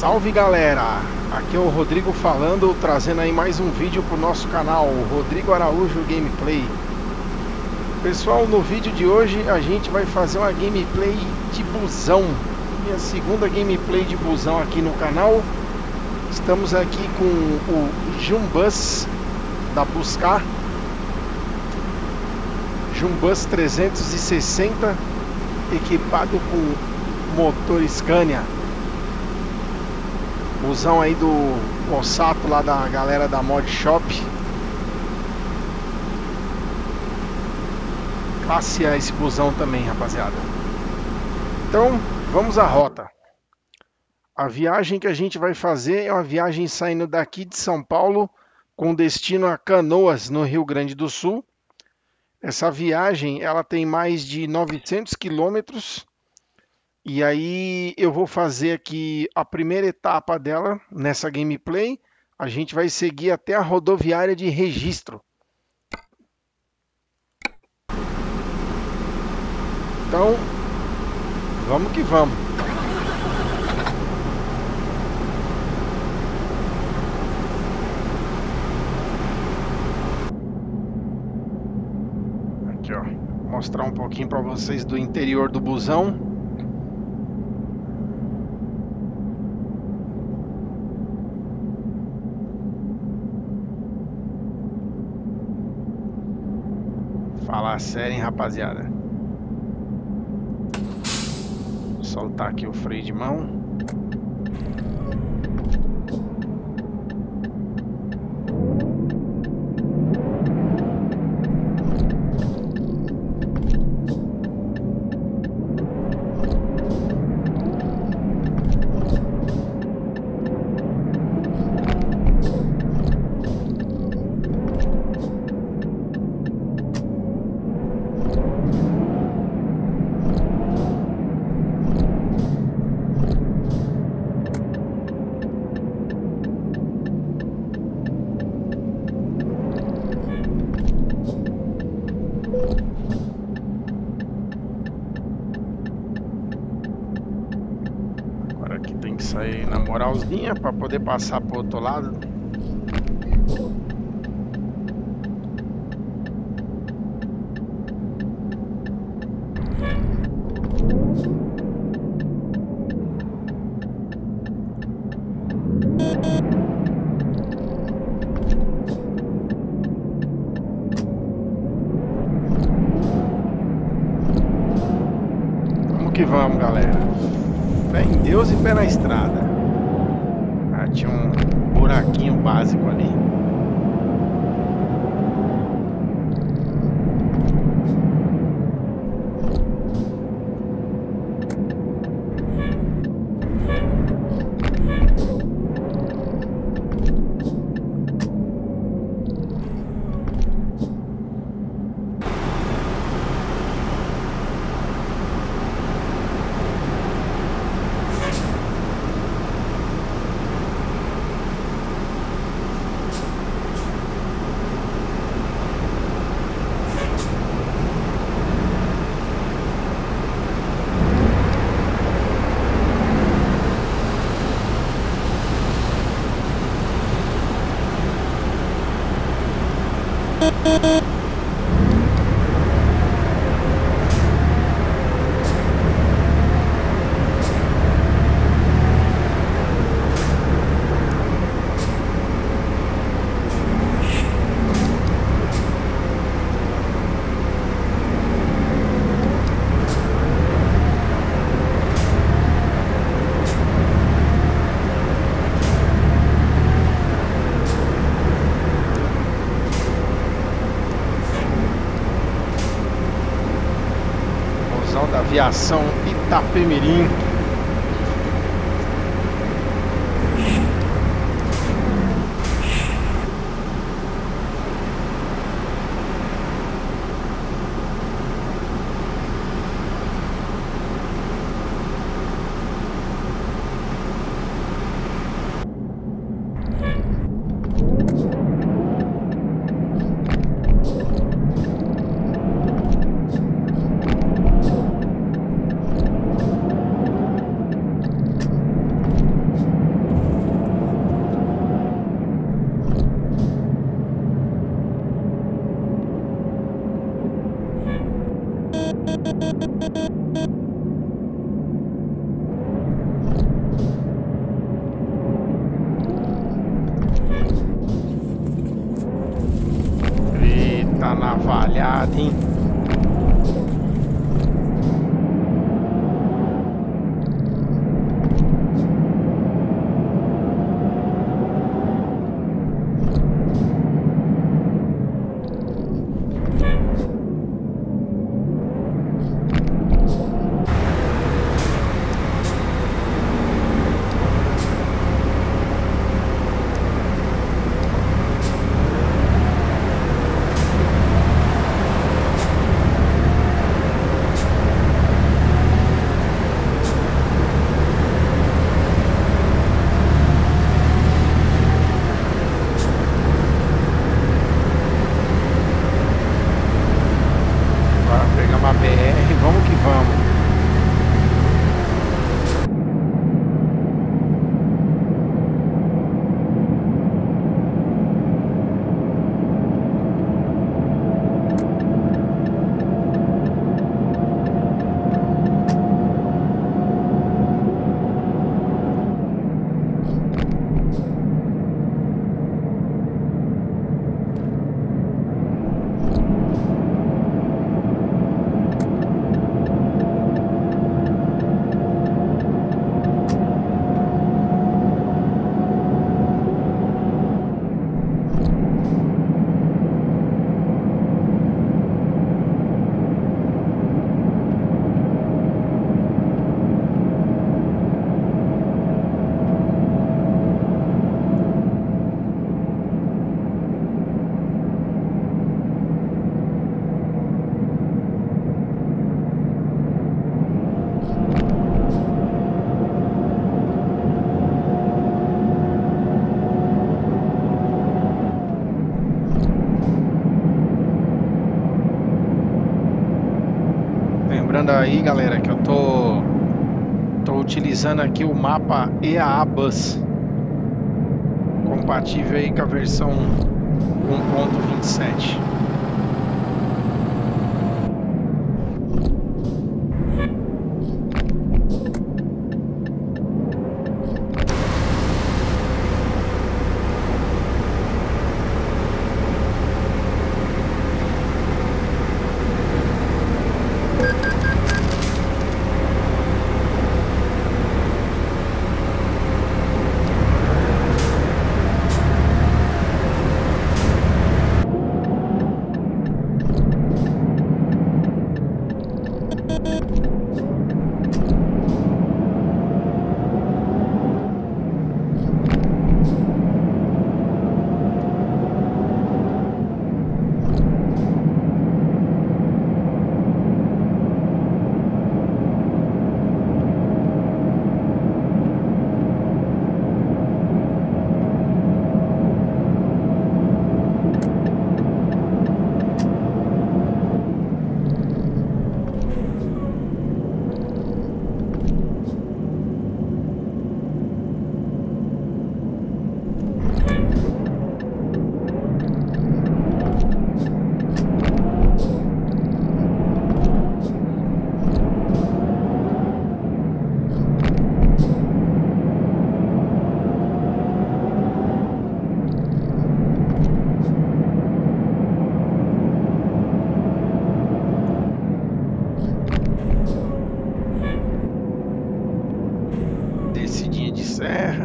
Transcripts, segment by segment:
Salve galera, aqui é o Rodrigo falando, trazendo aí mais um vídeo pro nosso canal, Rodrigo Araújo Gameplay. Pessoal, no vídeo de hoje a gente vai fazer uma gameplay de busão, minha segunda gameplay de busão aqui no canal. Estamos aqui com o Jumbus da Buscar, Jumbus 360, equipado com motor Scania. Busão aí do Ossato, lá da galera da Mod Shop. Classe A esse busão também, rapaziada. Então, vamos à rota. A viagem que a gente vai fazer é uma viagem saindo daqui de São Paulo, com destino a Canoas, no Rio Grande do Sul. Essa viagem, ela tem mais de 900 quilômetros. E aí eu vou fazer aqui a primeira etapa dela nessa gameplay. A gente vai seguir até a rodoviária de Registro. Então, vamos que vamos. Aqui, ó, vou mostrar um pouquinho para vocês do interior do busão. Falar sério, hein, rapaziada. Vou soltar aqui o freio de mão. Sair na moralzinha para poder passar para o outro lado. Vamos que vamos, galera. Fé em Deus e pé na estrada. Ah, tinha um buraquinho básico ali. Da aviação Itapemirim. Cuidado, hein? Uma BR, vamos que vamos. Lembrando aí, galera, que eu tô utilizando aqui o mapa EAA Bus, compatível aí com a versão 1.27. Descidinha de serra.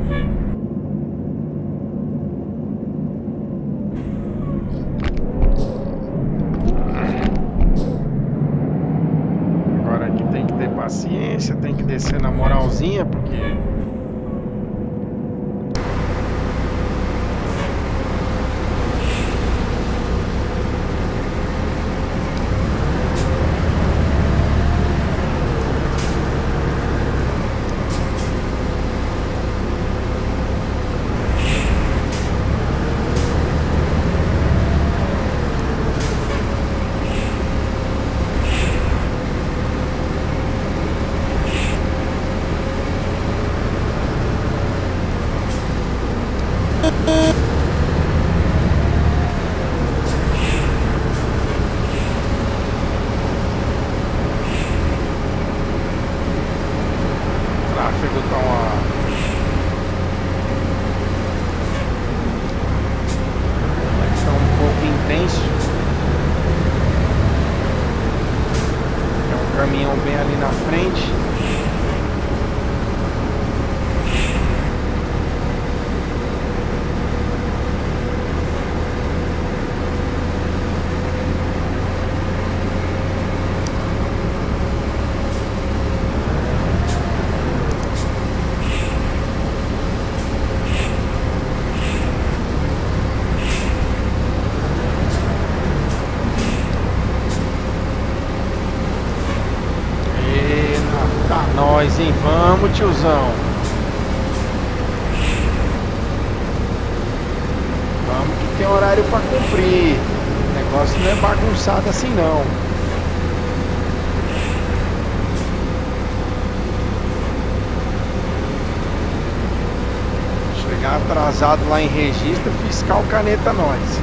Agora aqui tem que ter paciência, tem que descer na moralzinha, porque tráfego tá um pouco intenso. Vamos, tiozão. Vamos que tem horário para cumprir. O negócio não é bagunçado assim não. Chegar atrasado lá em registro, fiscal caneta nós.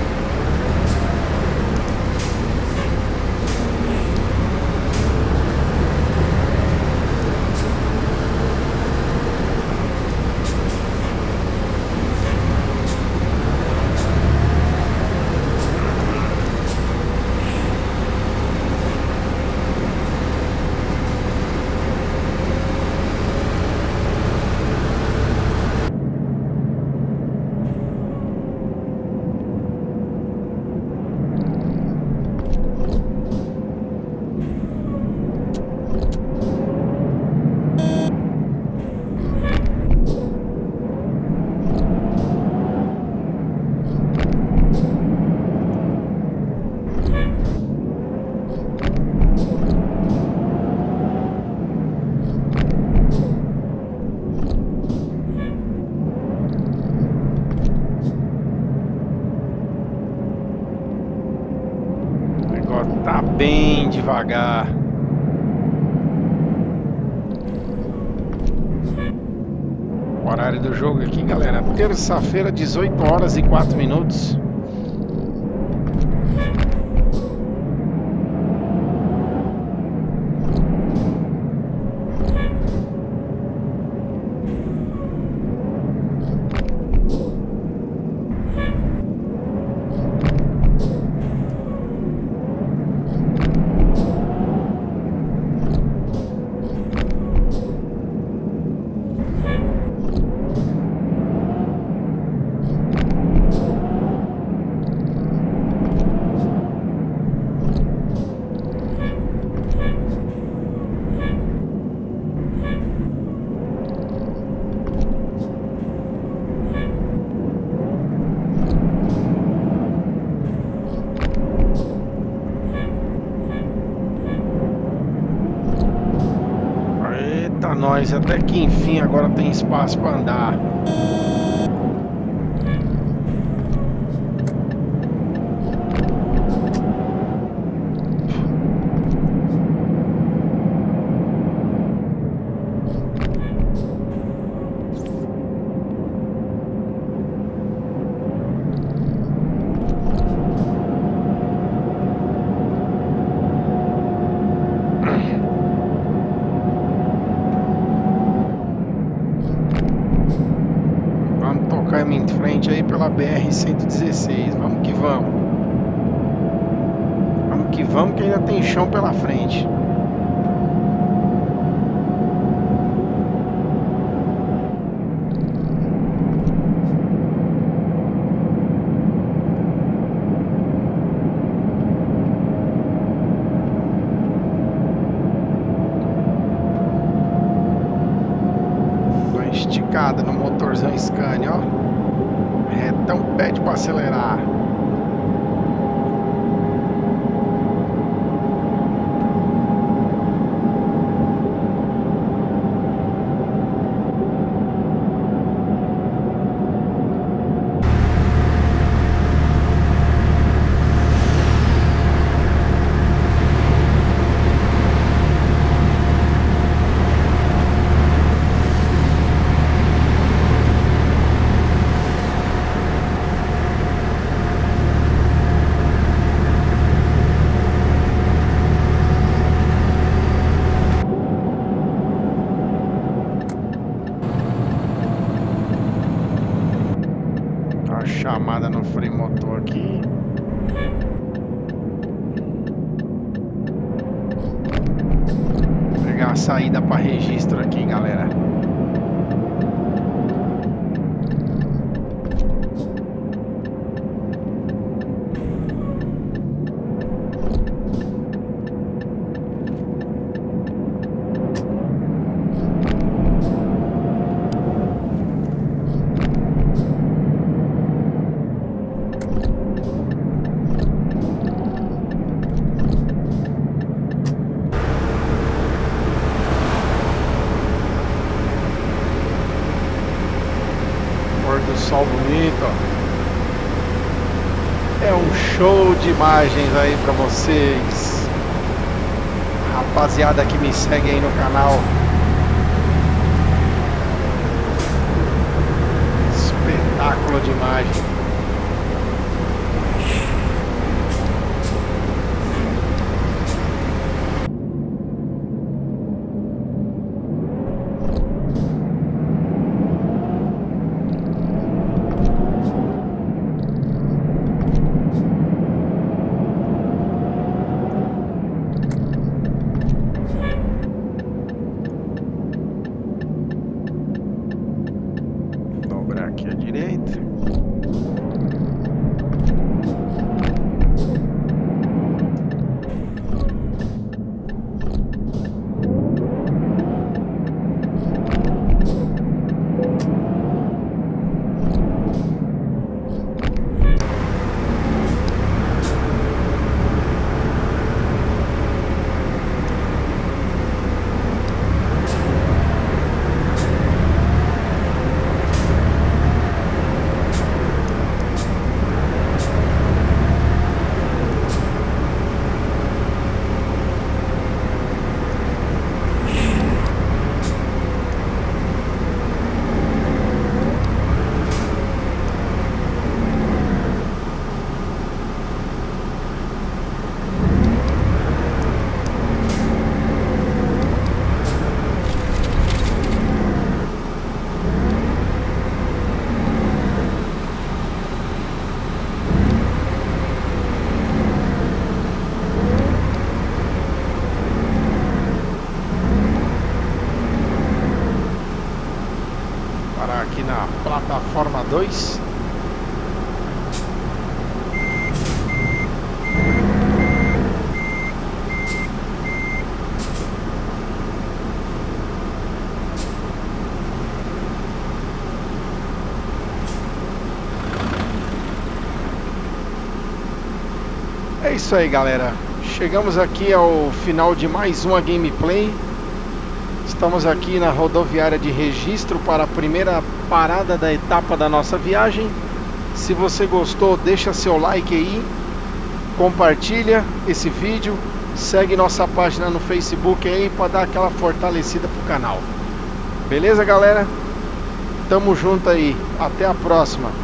Tá bem devagar. O horário do jogo aqui, galera, terça-feira, 18 horas e 4 minutos. Nós até que enfim agora tem espaço para andar. Em frente aí pela BR-116. Vamos que vamos. Vamos que vamos, que ainda tem chão pela frente. Dou uma esticada no motorzão Scania, ó. Retão pede para acelerar. Chamada no freio motor aqui. Vou pegar a saída para registro aqui, galera. sol bonito, ó. É um show de imagens aí pra vocês, rapaziada que me segue aí no canal. Espetáculo de imagem. Dobrar aqui à direita. Parar aqui na plataforma 2. É isso aí, galera. Chegamos aqui ao final de mais uma gameplay. Estamos aqui na rodoviária de Registro para a primeira parada da etapa da nossa viagem. Se você gostou, deixa seu like aí, compartilha esse vídeo, segue nossa página no Facebook aí para dar aquela fortalecida pro canal. Beleza, galera? Tamo junto aí. Até a próxima.